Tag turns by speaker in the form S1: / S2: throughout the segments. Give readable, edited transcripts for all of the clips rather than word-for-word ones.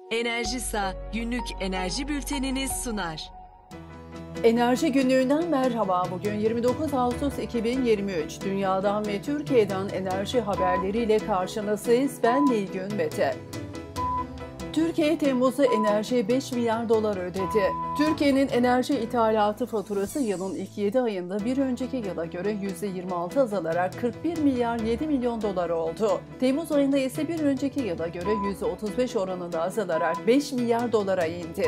S1: Enerjisa günlük enerji bülteniniz sunar.
S2: Enerji günlüğünden merhaba. Bugün 29 Ağustos 2023. Dünyadan ve Türkiye'den enerji haberleriyle karşınızdayız. Ben Nilgün Mete. Türkiye Temmuz'da enerjiye 5 milyar dolar ödedi. Türkiye'nin enerji ithalatı faturası yılın ilk 7 ayında bir önceki yıla göre %26 azalarak 41 milyar 7 milyon dolar oldu. Temmuz ayında ise bir önceki yıla göre %35 oranında azalarak 5 milyar dolara indi.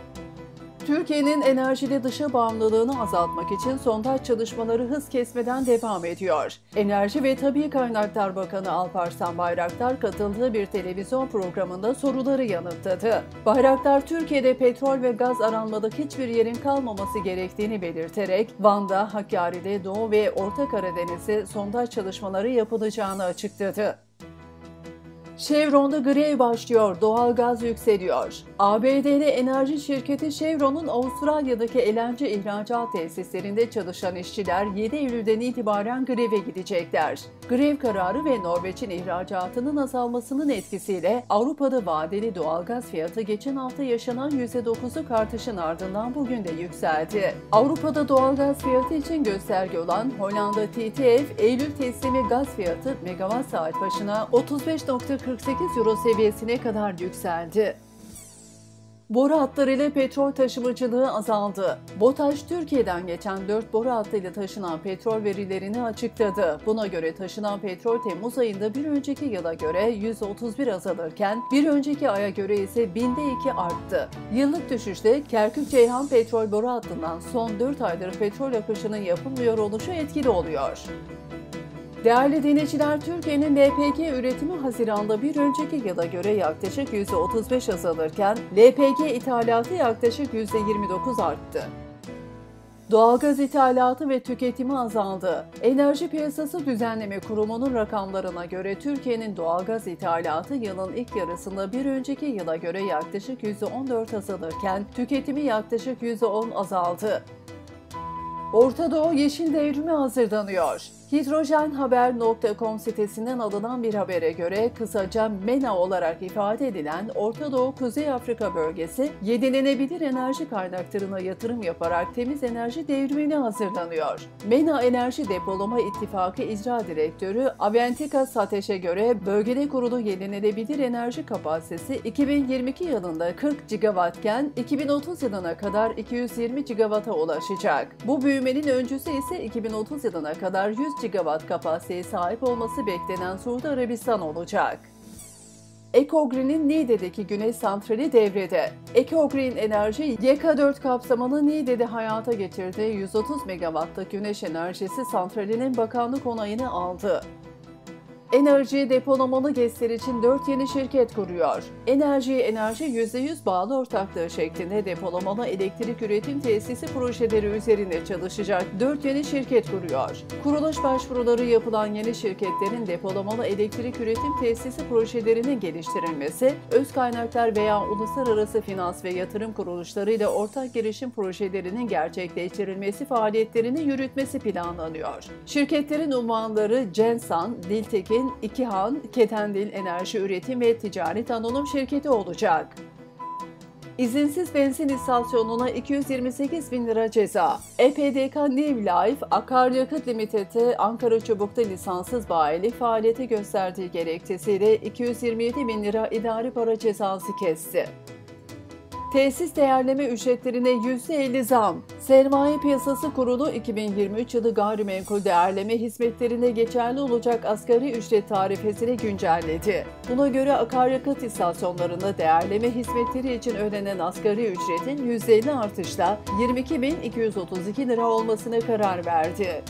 S2: Türkiye'nin enerjide dışa bağımlılığını azaltmak için sondaj çalışmaları hız kesmeden devam ediyor. Enerji ve Tabii Kaynaklar Bakanı Alparslan Bayraktar katıldığı bir televizyon programında soruları yanıtladı. Bayraktar, Türkiye'de petrol ve gaz aranmadık hiçbir yerin kalmaması gerektiğini belirterek, Van'da, Hakkari'de, Doğu ve Orta Karadeniz'de sondaj çalışmaları yapılacağını açıkladı. Chevron'da grev başlıyor, doğalgaz yükseliyor. ABD'li enerji şirketi Chevron'un Avustralya'daki LNG ihracat tesislerinde çalışan işçiler 7 Eylül'den itibaren greve gidecekler. Grev kararı ve Norveç'in ihracatının azalmasının etkisiyle Avrupa'da vadeli doğalgaz fiyatı geçen hafta yaşanan %9'luk artışın ardından bugün de yükseldi. Avrupa'da doğalgaz fiyatı için gösterge olan Hollanda TTF, Eylül teslimi gaz fiyatı megawatt saat başına 35,48 euro seviyesine kadar yükseldi. Boru hatlarıyla petrol taşımacılığı azaldı. BOTAŞ, Türkiye'den geçen 4 boru hattıyla taşınan petrol verilerini açıkladı. Buna göre taşınan petrol Temmuz ayında bir önceki yıla göre %31 azalırken bir önceki aya göre ise binde 2 arttı. Yıllık düşüşte Kerkük-Ceyhan petrol boru hattından son 4 aydır petrol akışının yapılmıyor oluşu etkili oluyor. Değerli dinleyiciler, Türkiye'nin LPG üretimi Haziran'da bir önceki yıla göre yaklaşık %35 azalırken LPG ithalatı yaklaşık %29 arttı. Doğalgaz ithalatı ve tüketimi azaldı. Enerji Piyasası Düzenleme Kurumu'nun rakamlarına göre Türkiye'nin doğalgaz ithalatı yılın ilk yarısında bir önceki yıla göre yaklaşık %14 azalırken tüketimi yaklaşık %10 azaldı. Orta Doğu Yeşil Devrimi hazırlanıyor. Hidrojenhaber.com sitesinden alınan bir habere göre kısaca MENA olarak ifade edilen Orta Doğu Kuzey Afrika bölgesi yenilenebilir enerji kaynaklarına yatırım yaparak temiz enerji devrimine hazırlanıyor. MENA Enerji Depolama İttifakı İcra Direktörü Aventika Sateş'e göre bölgede kurulu yenilenebilir enerji kapasitesi 2022 yılında 40 gigawattken 2030 yılına kadar 220 gigawata ulaşacak. Bu büyümenin öncüsü ise 2030 yılına kadar 100 gigawatt kapasiteye sahip olması beklenen Suudi Arabistan olacak. Ecogreen'in Niğde'deki güneş santrali devrede. Ecogreen Enerji, YK4 kapsamını Niğde'de hayata getirdiği 130 megawattlık güneş enerjisi santralinin bakanlık onayını aldı. Enerji depolamalı GES'ler için 4 yeni şirket kuruyor. Enerji %100 bağlı ortaklığı şeklinde depolamalı elektrik üretim tesisi projeleri üzerinde çalışacak 4 yeni şirket kuruyor. Kuruluş başvuruları yapılan yeni şirketlerin depolamalı elektrik üretim tesisi projelerinin geliştirilmesi, öz kaynaklar veya uluslararası finans ve yatırım kuruluşlarıyla ortak girişim projelerinin gerçekleştirilmesi faaliyetlerini yürütmesi planlanıyor. Şirketlerin unvanları Censan, Diltekin, İkihan, Ketendil Enerji Üretim ve Ticaret Anonim Şirketi olacak. İzinsiz benzin istasyonuna 228 bin lira ceza. EPDK New Life, Akaryakıt Limited'e Ankara Çubuk'ta lisanssız bayilik faaliyeti gösterdiği gerekçesiyle 227 bin lira idari para cezası kesti. Tesis değerleme ücretlerine %50 zam. Sermaye Piyasası Kurulu 2023 yılı gayrimenkul değerleme hizmetlerine geçerli olacak asgari ücret tarifesini güncelledi. Buna göre akaryakıt istasyonlarında değerleme hizmetleri için ödenen asgari ücretin %50 artışla 22.232 lira olmasına karar verdi.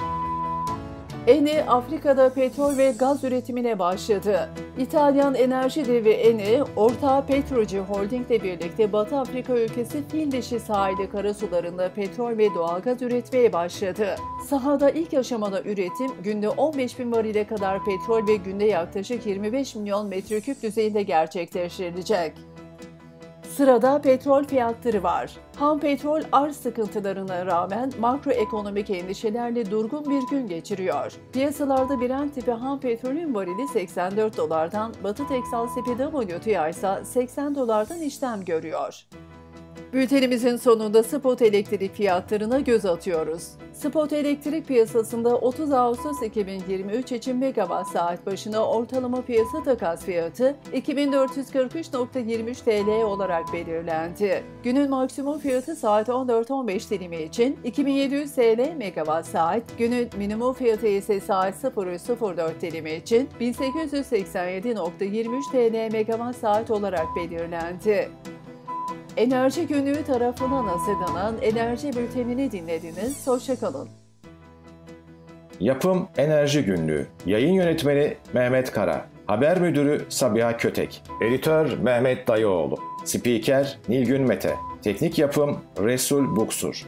S2: Eni, Afrika'da petrol ve gaz üretimine başladı. İtalyan enerji devi Eni, ortağı Petroci Holding ile birlikte Batı Afrika ülkesi Fildişi sahili karasularında petrol ve doğalgaz üretmeye başladı. Sahada ilk aşamada üretim, günde 15 bin varile kadar petrol ve günde yaklaşık 25 milyon metreküp düzeyinde gerçekleştirilecek. Sırada petrol fiyatları var. Ham petrol arz sıkıntılarına rağmen makroekonomik endişelerle durgun bir gün geçiriyor. Piyasalarda Brent tipi ham petrolün varili 84 dolardan, Batı Teksas tipi WTI ise 80 dolardan işlem görüyor. Bültenimizin sonunda spot elektrik fiyatlarına göz atıyoruz. Spot elektrik piyasasında 30 Ağustos 2023 için megawatt saat başına ortalama piyasa takas fiyatı 2443.23 TL olarak belirlendi. Günün maksimum fiyatı saat 14.15 dilimi için 2700 TL megawatt saat, günün minimum fiyatı ise saat 03.04 dilimi için 1887.23 TL megawatt saat olarak belirlendi. Enerji Günlüğü tarafından hazırlanan Enerji Bülteni'ni dinlediniz. Hoşça kalın.
S3: Yapım Enerji Günlüğü. Yayın Yönetmeni Mehmet Kara. Haber Müdürü Sabiha Kötek. Editör Mehmet Dayıoğlu. Spiker Nilgün Mete. Teknik Yapım Resul Buksur.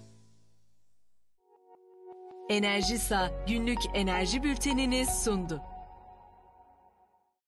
S1: Enerjisa günlük enerji bültenini sundu.